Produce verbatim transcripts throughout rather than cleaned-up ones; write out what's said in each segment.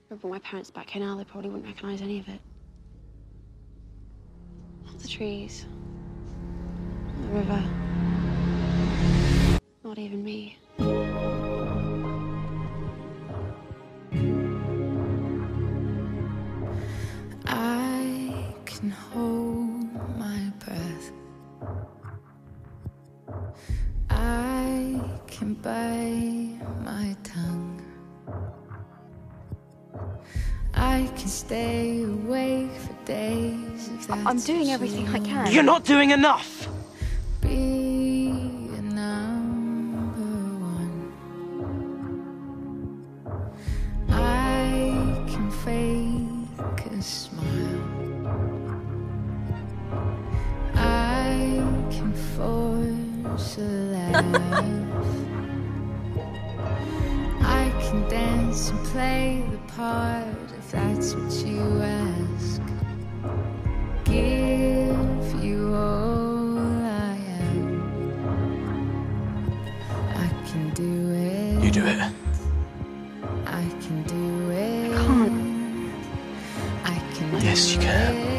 If I brought my parents back here now, they probably wouldn't recognise any of it. Not the trees, not the river, not even me. I can hold my breath. I can bite my tongue. I can stay awake for days if that's I'm doing everything I can. You're not doing enough! Be a number one. I can fake a smile. I can force a laugh. I can dance and play the part if that's what you ask. Give you all I am. I can do it. You do it. I can do it. I can't. I can do Yes, you can. it.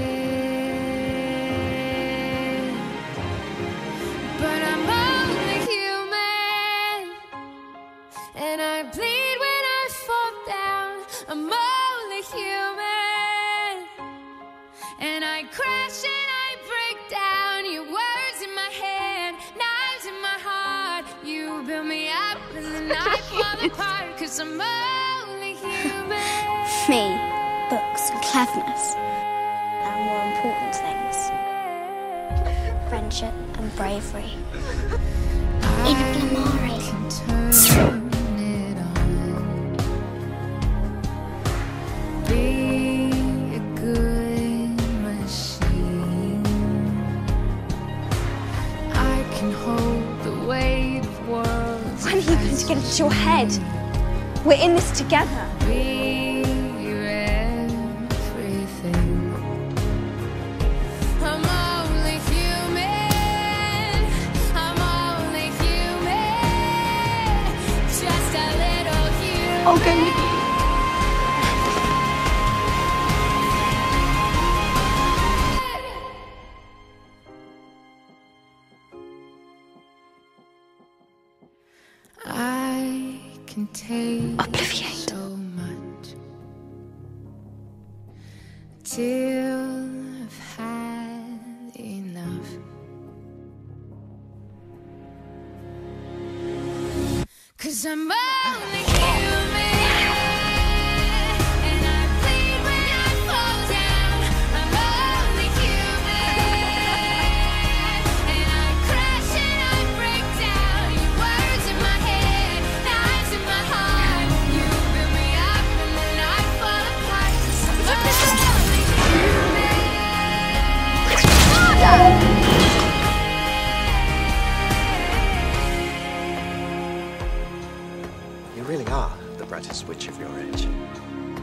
But I'm only human, and I bleed when I fall down. I'm only human, and I crash and I break down. Your words in my head, knives in my heart. You build me up and then I fall apart. Cause I'm only human. Me, books and cleverness. There are more important things. Friendship and bravery. Even Glamari. Turn it on. Be a good machine. I can hold the weight of worlds. When are you going to get it to your head? We're in this together. Be your everything. I'm only human. I'm only human. Just a little human. I'll go with you. I can take Obliviate. so much till I've had enough. Cause I'm only human, and I bleed when I fall down. I'm only human, and I crash and I break down. Your words in my head, knives in my heart. You build me up and then I fall apart. 'Cause I'm only You really are the brightest witch of your age.